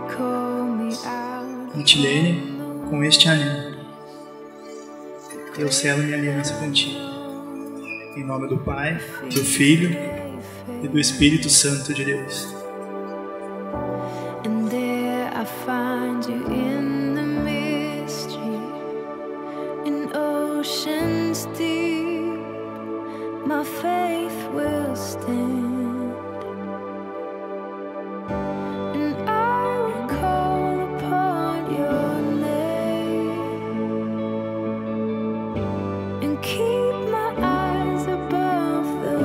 Mitilene, com este anel, eu selo minha aliança contigo. Em nome do Pai, do Filho e do Espírito Santo de Deus. And there I find you in the mystery, in oceans deep, my faith will stand. And I will call upon your name and keep my eyes above the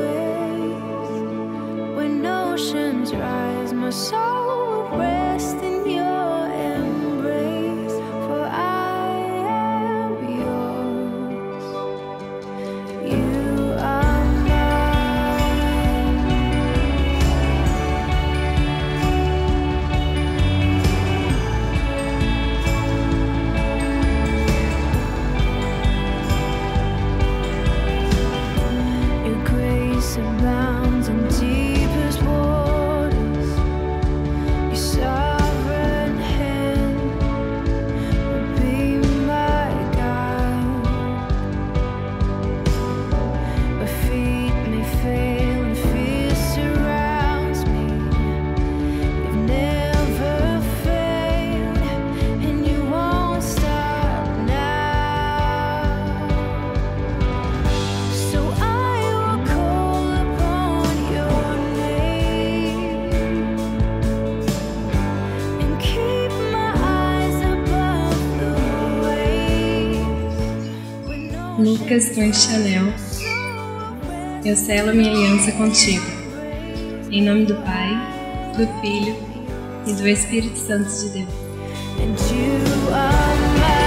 waves. When oceans rise, my soul will rest in your embrace, for I am yours. You are mine. Your grace abounds in deepest waters. Your sovereign hand will be my guide. My feet may fail and fear surrounds me. You've never failed and you won't stop now. So I will call upon your name and keep my eyes above the waves. Lucas com este anel, eu selo minha aliança contigo. Em nome do Pai, do Filho e do Espírito Santo de Deus. And you are mine.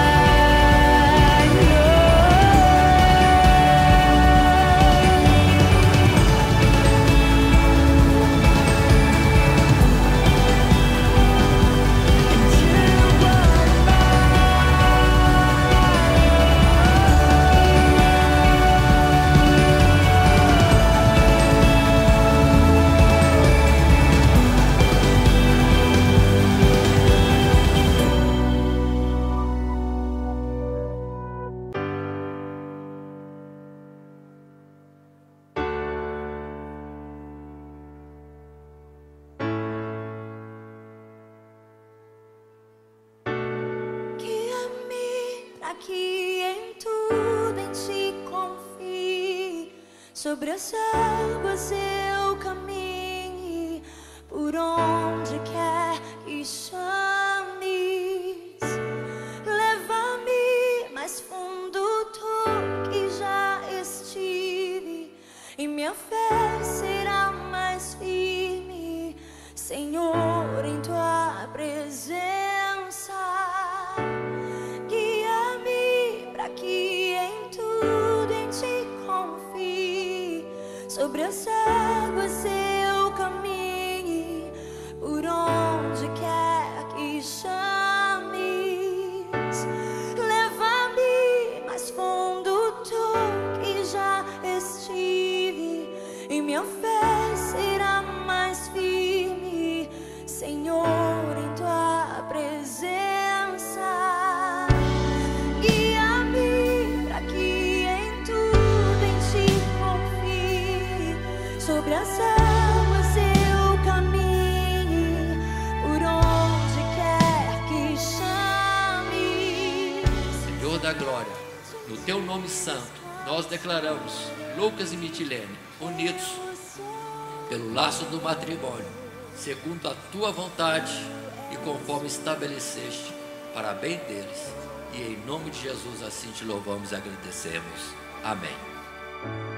Guia-me pra que em tudo em ti confie. Sobre as águas eu caminhe, por onde quer que chames. Leva-me mais fundo do que já estive, e minha fé será mais firme, Senhor, em tua presença. Guia-me pra que em tudo em ti confie. Sobre as águas eu caminhe, por onde quer que chames. Leva-me mais fundo do que já estive, e minha fé será mais firme, Senhor, em tua presença. Guia-me pra que em tudo em ti confie. Sobre as águas eu caminhe, por onde quer que chames. Senhor da glória, no teu nome santo, nós declaramos Lucas e Mitilene unidos pelo laço do matrimônio, segundo a tua vontade e conforme estabeleceste, para bem deles. E em nome de Jesus assim te louvamos e agradecemos. Amém.